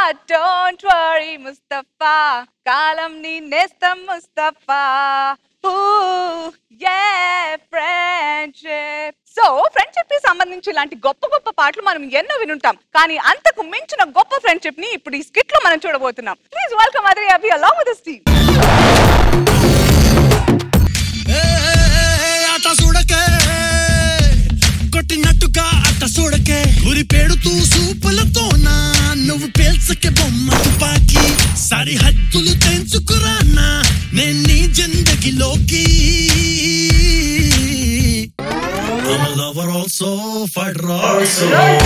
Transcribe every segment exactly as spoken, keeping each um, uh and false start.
Don't worry Mustafa కాలం నీ నేస్తం Mustafa friendship. So friendship కి సంబంధించి ఇలాంటి గొప్ప గొప్ప పాటలు మనం ఎన్నో వినుంటాం, కానీ అంతకు మించిన గొప్ప ఫ్రెండ్షిప్ ని ఇప్పుడు ఈ స్కిట్ లో మనం చూడబోతున్నాం. Please welcome Adhire Abhi along with this team. కొట్టినట్టుగా అట్ట చూడకే గురి పెడుతూ సూపులతో నా నువ్వు పేల్చకే బొమ్మ తుపాకి సరిహద్దులు తెంచుకురానా నేను నీ జిందగీలోకి. I'm a lover also, fighter also.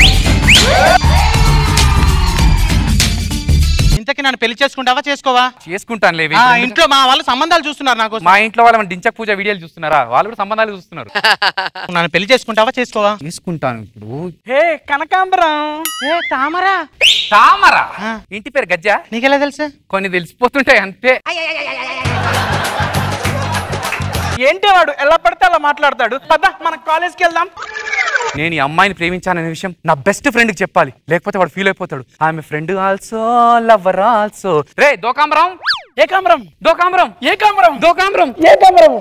ఇంతకీ నన్ను పెళ్లి చేసుకుంటావా చేసుకోవా? చేసుకుంటాను లేవి. ఇంట్లో మా వాళ్ళు సంబంధాలు చూస్తున్నారు నాకు. మా ఇంట్లో వాళ్ళు డించక్ పూజ వీడియోలు చూస్తున్నారా? వాళ్ళు కూడా సంబంధాలు చూస్తున్నారు. నన్ను పెళ్లి చేసుకుంటావా చేసుకోవా? చేసుకుంటాను. ఇప్పుడు హే కనకాంబరం, హే తామరా. తామరా ఇంటి పేరు గజ్జా. నీకెలా తెలుసా? కొన్ని తెలిసిపోతుంటాయి అంతే. ఏంటి వాడు ఎలా పడితే అలా మాట్లాడతాడు? పద మన కాలేజ్కి వెళ్దాం. నేను ఈ అమ్మాయిని ప్రేమించాననే విషయం నా బెస్ట్ ఫ్రెండ్ కి చెప్పాలి, లేకపోతే వాడు ఫీల్ అయిపోతాడు. ఆమె ఫ్రెండ్ ఆల్సో లవర్ ఆల్సో. రే దోకాంబరం, ఏ కాంబరం? దోకాంబరం, ఏ కాంబరం? దోకాంబరం, ఏ కాంబరం?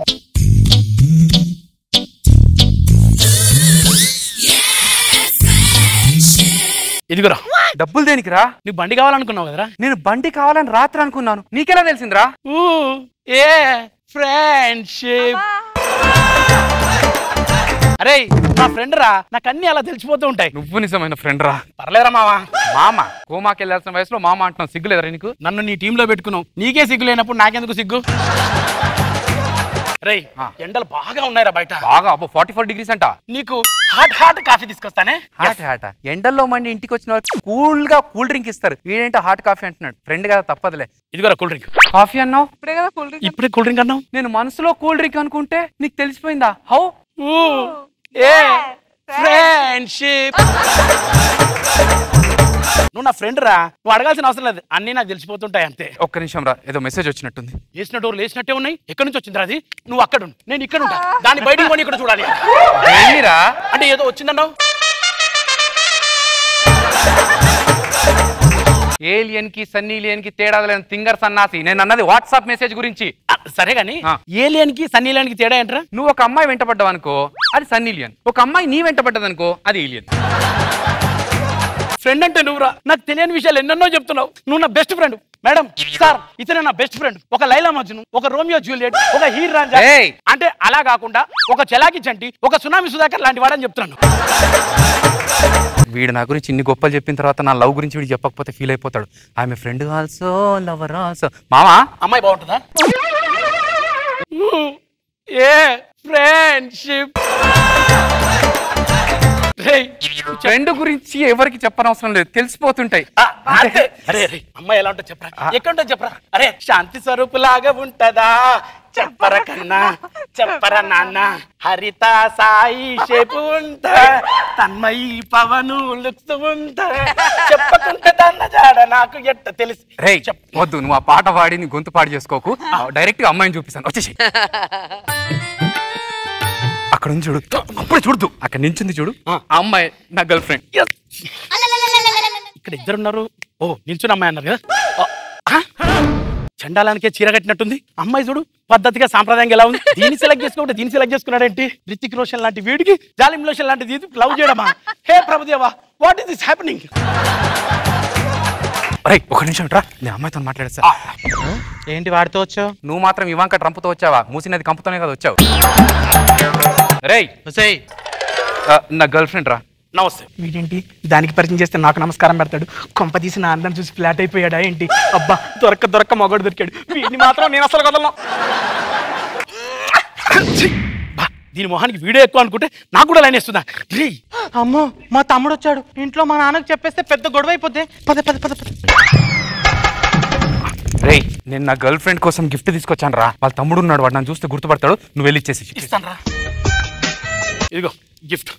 ఇదిగురా. డబ్బులు దేనికిరా? నీకు బండి కావాలనుకున్నావు కదరా? నేను బండి కావాలని రాత్రి అనుకున్నాను. నీకెలా తెలిసిందిరా? A friendship. అరే నా ఫ్రెండ్ రా, నాకు అన్ని అలా తెలిసిపోతూ ఉంటాయి. నువ్వు నిజమైన ఫ్రెండ్ రా. పర్లేరా మావా. మామ కోమాకి వెళ్ళాల్సిన వయసులో మామ అంటున్నావు, సిగ్గులేదురా నీకు? నన్ను నీ టీంలో పెట్టుకున్నావు, నీకే సిగ్గు లేనప్పుడు నాకెందుకు సిగ్గు? రే ఎండలు బాగా ఉన్నాయిరా బయట. బాగా అబ్బో ఫార్టీ ఫోర్ డిగ్రీస్ అంట. నీకు హాట్ హాట్ కాఫీ తీసుకొస్తానే. హాట్ హాట్ ఎండల్లో మండి ఇంటికి వచ్చిన వాళ్ళు కూల్ గా కూల్ డ్రింక్ ఇస్తారు. వీడేంటో హాట్ కాఫీ అంటున్నాడు. ఫ్రెండ్ కదా తప్పదులే. ఇదిగోరా కూల్ డ్రింక్. కాఫీ అన్నావు, ఇప్పుడే కదా కూల్ డ్రింక్. ఇప్పుడే కూల్ డ్రింక్ అన్నావు. నేను మనసులో కూల్ డ్రింక్ అనుకుంటే నీకు తెలిసిపోయిందా? How a friendship. నువ్వు నా ఫ్రెండ్ రా, నువ్వు అడగాల్సిన అవసరం లేదు, అన్ని నాకు తెలిసిపోతుంటాయి అంతే. ఒక్క నిమిషం రా, ఏదో మెసేజ్ వచ్చినట్టుంది. లేచిన డోర్ లేచినట్టే ఉన్నాయి. ఎక్కడి నుంచి వచ్చిందిరా అది? నువ్వు అక్కడ ఉండు, నేను ఇక్కడ ఉంటా. దాన్ని బయటికి కొని ఇక్కడ చూడాలి. అంటే ఏదో వచ్చిందన్నావు. ఏలియన్ కి సన్నీ లియన్ కి తేడా లేని తింగర్ సన్నాసి. నేను అన్నది వాట్సాప్ మెసేజ్ గురించి. సరే గానీ ఏలియన్ కి సన్నీ లియన్ కి తేడా ఏంట్రా? నువ్వు ఒక అమ్మాయి వెంటబడ్డావు అనుకో, అది సన్నీ లియన్. ఒక అమ్మాయి నీ వెంటబడ్డది అనుకో, అది ఏలియన్. ఫ్రెండ్ అంటే నువ్వురా. నాకు తెలియని విషయాలు ఎన్నెన్నో చెప్తున్నావు. నువ్వు నా బెస్ట్ ఫ్రెండ్. మేడం సార్ ఇతనే నా బెస్ట్ ఫ్రెండ్. ఒక లైలా మజ్ను, ఒక రోమియో జూలియట్, ఒక హీర్ రాంజా. అంటే అలా కాకుండా ఒక చలాకి చంటి, ఒక సునామీ సుధాకర్ లాంటి వాడని చెప్తున్నాను. వీడు నా గురించి ఇన్ని గొప్పలు చెప్పిన తర్వాత నా లవ్ గురించి వీడు చెప్పకపోతే ఫీల్ అయిపోతాడు. ఆమె ఫ్రెండ్ ఆల్సో లవర్ ఆల్సో. మామా అమ్మాయి బాగుంటుందా? ఏ ఫ్రెండ్షిప్. ఫ్రెండ్ గురించి ఎవరికి చెప్పనవసరం లేదు, తెలిసిపోతుంటాయి. అరే అరే అమ్మాయి ఎలా ఉంటుందో చెప్పరా, ఎక్కడ ఉంటుందో చెప్పరా. అరే శాంతి స్వరూపు లాగా ఉంటదా చెప్పరా కన్నా, చెప్పరా నాన్న. హరిత సాయి షేపు ఉంటా, తన్మయి పవను లుక్స్ ఉంటా, చెప్పకుంటే తన్న జాడ నాకు ఎట్ట తెలుసు. రే వద్దు, నువ్వు ఆ పాట పాడి నీ గొంతు పాడు చేసుకోకు. డైరెక్ట్ గా అమ్మాయిని చూపిస్తాను, వచ్చేసి. అక్కడ నుంచి చూడు, అప్పుడే చూడదు, అక్కడ నించుంది చూడు, ఆ అమ్మాయి నా గర్ల్ ఫ్రెండ్. ఇక్కడ ఇద్దరున్నారు. ఓ నిల్చుని అమ్మాయి అన్నారు కదా. చండాలానికే చీర కట్టినట్టుంది. అమ్మాయి చూడు పద్ధతిగా సాంప్రదాయంగా ఎలా ఉంది. దీన్ని సెలెక్ట్ చేసుకుంటే దీన్ని సెలెక్ట్ చేసుకున్నాడేంటి? రితిక్ రోషన్ లాంటి వీడికి జాలిం లోషన్ లాంటిది లవ్ చేయడమా? Hey Prabhudeva, what is this happening? ఒక నిమిషం రా, నేను అమ్మాయితో మాట్లాడేసా. ఏంటి వాడితో వచ్చావు? నువ్వు మాత్రం ఇవాంక ట్రంప్తో వచ్చావా? మూసినది కంపుతోనే కదా వచ్చావు. రేయ్ నా గర్ల్ ఫ్రెండ్ రా. నమస్తే. వీడేంటి దానికి పరిచయం చేస్తే నాకు నమస్కారం పెడతాడు? కొంప తీసి నా అందరం చూసి ఫ్లాట్ అయిపోయాడా ఏంటి? అబ్బా దొరక్క దొరక్క మగోడు దొరికాడు. వీడిని మాత్రం నేను అసలు కదలను. దీని మొహానికి వీడియో ఎక్కువ అనుకుంటే నాకు కూడా లైన్ వేస్తుందా? అమ్మో మా తమ్ముడు వచ్చాడు. ఇంట్లో మా నాన్నకు చెప్పేస్తే పెద్ద గొడవ అయిపోద్ది. పద పద పద పద. రేయ్ నేను నా గర్ల్ ఫ్రెండ్ కోసం గిఫ్ట్ తీసుకొచ్చాను రా. వాళ్ళ తమ్ముడు ఉన్నాడు, వాడు నన్ను చూస్తే గుర్తుపడతాడు. నువ్వు వెళ్ళి ఇచ్చేసి. ఇస్తాను రా. ఇదిగో గిఫ్ట్.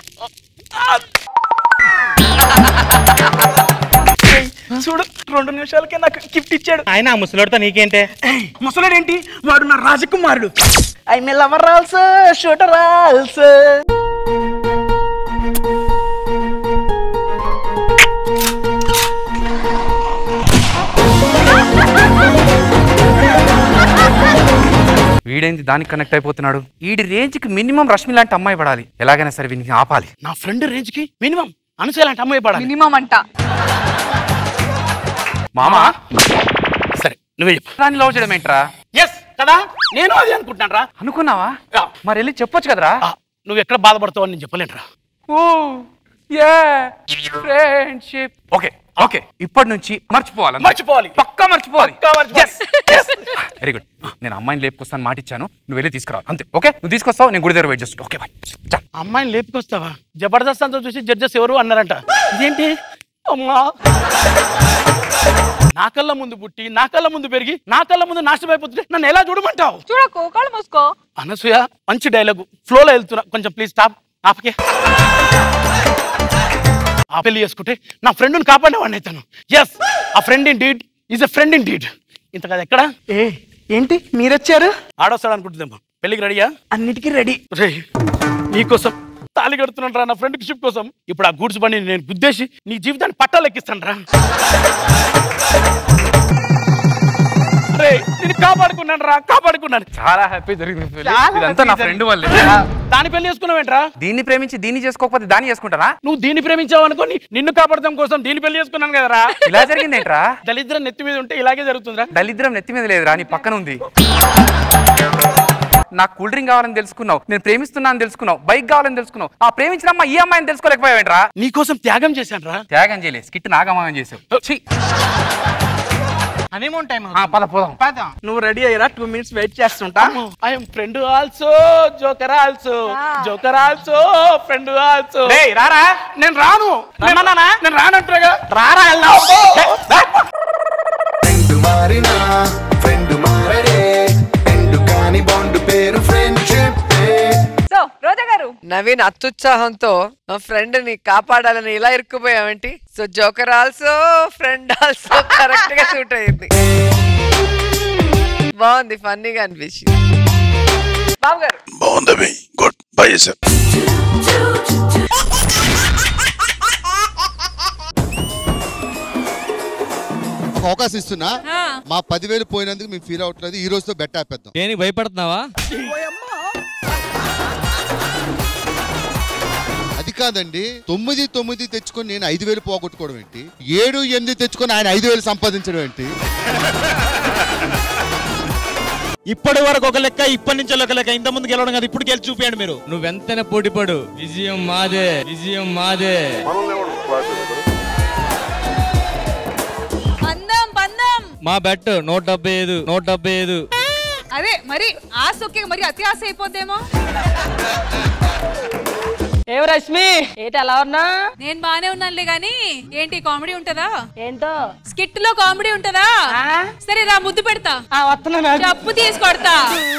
చూడు రెండు నిమిషాలకే నాకు గిఫ్ట్ ఇచ్చాడు. ఆయన ముసలోడితో నీకేంటే? ముసలోడు ఏంటి, వాడు నా రాజకుమారుడు. I may lover also shooter also. వీడేంది దానికి కనెక్ట్ అయిపోతున్నాడు. వీడి రేంజ్ కి మినిమం రష్మి లాంటి అమ్మాయి పడాలి. ఎలాగైనా సరే వీనికి ఆపాలి. నా ఫ్రెండ్ రేంజ్ కి మినిమం అనసూయ లాంటి అమ్మాయి పడాలి. మినిమం అంట. మామా సరే నువ్వే చెప్పు. దాన్ని లవ్ చేయడం ఏంట్రా? ఎస్ కదా, నేను అది అనుకుంటాను రా. అనుకున్నావా? మరి వెళ్ళి చెప్పొచ్చు కదరా. నువ్వు ఎక్కడ బాధపడతావు అని నేను చెప్పలేనురా. Oh ya friendship. Okay okay ఇప్పటి నుంచి మర్చిపోవాలి. మర్చిపోవాలి, పక్కా మర్చిపోవాలి. Very good. నేను అమ్మాయిని లేపుకొస్తాను మాట ఇచ్చాను, నువ్వు వెళ్ళి తీసుకురావాలి అంతే. ఓకే నువ్వు తీసుకొస్తావు, నేను గుడి దగ్గర వెయిట్ చేస్తాను. Okay bye. అమ్మాయిని లేపుకొస్తావా? జబర్దస్త్ అంతా చూసి జడ్జెస్ ఎవరు అన్నారంట. ఇదేంటి అమ్మా, నా కళ్ళ ముందు పుట్టి నా కళ్ళ ముందు పెరిగి నా కళ్ళ ముందు నాశనం అయిపోతుంటే నన్ను ఎలా చూడమంటావు? చూడకు, కాళ్ళు మూసుకో. అనసూయ మంచి డైలాగు, ఫ్లోలో వెళ్తున్నా, కొంచెం ప్లీజ్ స్టాప్. ఆపకే. ఆ పెళ్లి చేసుకుంటే నా ఫ్రెండ్ని కాపాడేవాడిని అవుతాను. Yes, a friend in deed is a friend in deed. ఇంత కదా ఎక్కడ ఏ ఏంటి మీరొచ్చారు? ఆడొస్తాడు అనుకుంటుందేమో. పెళ్లికి రెడీయా? అన్నిటికీ రెడీ. రే నీకోసం తాళి కడుతున్నాను రా, నా ఫ్రెండ్షిప్ కోసం. ఇప్పుడు ఆ గూడ్స్ బండి నేను గుద్దేసి నీ జీవితాన్ని పట్టాలు ఎక్కిస్తాను రా. రే నేను కాపాడుకున్నాను రా, కాపాడుకున్నాను. చాలా హ్యాపీ జరిగింది. ఇదంతా నా ఫ్రెండ్ వల్లే. దాన్ని పెళ్లి చేసుకున్నావేంట్రా? దీన్ని ప్రేమించి దీన్ని చేసుకోకపోతే దాన్ని చేసుకుంటారా? నువ్వు దీన్ని ప్రేమించావు అనుకోని నిన్ను కాపాడటం కోసం దీన్ని పెళ్లి చేసుకున్నాను కదరా. ఇలా జరిగిందేంట్రా? దళిద్రం నెత్తి మీద ఉంటే ఇలాగే జరుగుతుందిరా. దళిద్రం నెత్తి మీద లేదురా, నీ పక్కన ఉంది. నాకు కూల్ డ్రింక్ కావాలని తెలుసుకున్నావు, నేను ప్రేమిస్తున్నాను తెలుసుకున్నావు, బైక్ కావాలని తెలుసుకున్నావు. ఆ ప్రేమించిన అమ్మ ఈ అమ్మాయిని తెలుసుకోలేకపోయావేంట్రా? నీకోసం త్యాగం చేశాను రా. త్యాగం చేయలేదు, స్కిట్ నాగమాగం చేసావు. Honeymoon time. పద పోదాం. పద. నువ్వు రెడీ అయ్యారా? టూ మినిట్స్ వెయిట్ చేస్తుంటా. I'm friend also, joker also, joker also, friend also. రారా. నేను రాను. రమ్మన్నానా? నేను రానంటుగా. రారా ఫ్రెండ్ మారినా ఫ్రెండ్ మారడే, ఫ్రెండ్ కాని బాండ్ పేరు ఫ్రెండ్షిప్. సో రోజా గారు, నవీన్ అత్యుత్సాహంతో ఫ్రెండ్ ని కాపాడాలని ఇలా ఇరుక్కుపోయావేంటి? So joker also friend also correct గా సూట్ అయింది. బాగుంది, ఫన్నీగా అనిపించింది. బాబు గారు బాగుంది. Good bye sir. అవకాశం ఇస్తున్నా, మా పదివేలు పోయినందుకు మేము ఫీల్ అవట్లేదు. ఈ రోజుతో బెట్ ఆపేద్దాం. దేనికి భయపడుతున్నావా? అది కాదండి, తొమ్మిది తొమ్మిది తెచ్చుకొని నేను ఐదు వేలు పోగొట్టుకోవడం ఏంటి? ఏడు ఎనిమిది తెచ్చుకొని ఆయన ఐదు వేలు సంపాదించడం ఏంటి? ఇప్పటి వరకు ఒక లెక్క, ఇప్పటి నుంచి ఒక లెక్క. ఇంత ముందు గెలవడం కదా, ఇప్పుడు గెలిచి చూపించండి మీరు. నువ్వు ఎంతైనా పోటీపడు, విజయం మాదే, విజయం మాదే. పందం పందం. మా బెట్ నూట డెబ్బై ఐదు నూట డెబ్బై ఐదు. అదే మరి ఆశకి మరి అతి ఆశ అయిపోద్దేమో. ఏం రష్మి ఏంటి అలా ఉన్నా? నేను బానే ఉన్నానులే గాని ఏంటి కామెడీ ఉంటదా? ఏంటో స్కిట్ లో కామెడీ ఉంటదా? సరే రా ముద్దు పెడతా. వస్తున్నా, చెప్పు తీసుకొడతా.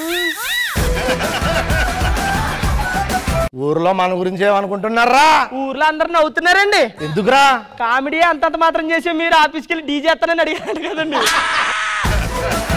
ఊర్లో మన గురించి ఏమనుకుంటున్నారా? ఊర్లో అందరు నవ్వుతున్నారండి. ఎందుకురా? కామెడీ అంతంత మాత్రం చేసి మీరు ఆఫీస్కి వెళ్ళి డీజే ఎత్తానని అడిగారు కదండి.